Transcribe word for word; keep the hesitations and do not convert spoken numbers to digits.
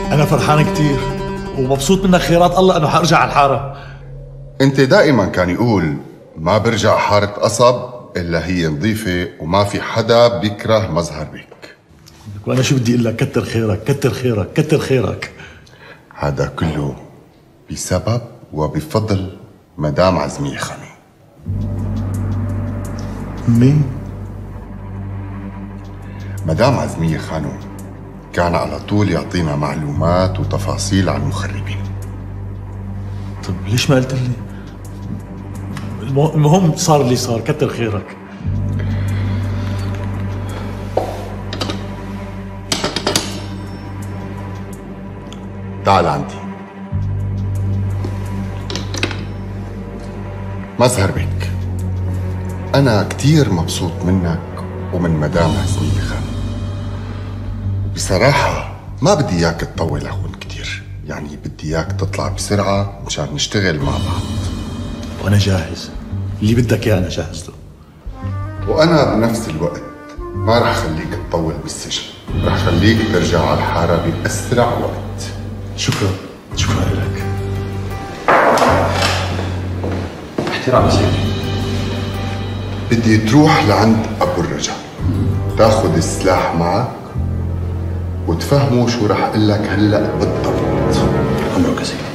أنا فرحان كتير ومبسوط منك خيرات الله إنه حأرجع على الحارة. أنت دائما كان يقول ما برجع حارة قصب إلا هي نظيفة وما في حدا بيكره مظهر بك. وأنا شو بدي أقول لك؟ كتر خيرك كتر خيرك كتر خيرك. هذا كله بسبب وبفضل مدام عزمية خانو. مين؟ مدام عزمية خانو كان على طول يعطينا معلومات وتفاصيل عن المخربين. طب ليش ما قلت لي؟ المهم صار اللي صار، كتر خيرك. تعال عندي. مظهر بك، أنا كتير مبسوط منك ومن مدام عزمية خانو. بصراحة ما بدي إياك تطول هون كتير، يعني بدي إياك تطلع بسرعة مشان نشتغل مع بعض. وأنا جاهز، اللي بدك إياه أنا جاهز له. وأنا بنفس الوقت ما رح خليك تطول بالسجن، رح خليك ترجع على الحارة بأسرع وقت. شكرا، شكرا لك. احترام سيدي. بدي تروح لعند أبو الرجال، تاخذ السلاح معك وتفهموا شو رح اقول لك هلا بالضبط. أمرك سيدي.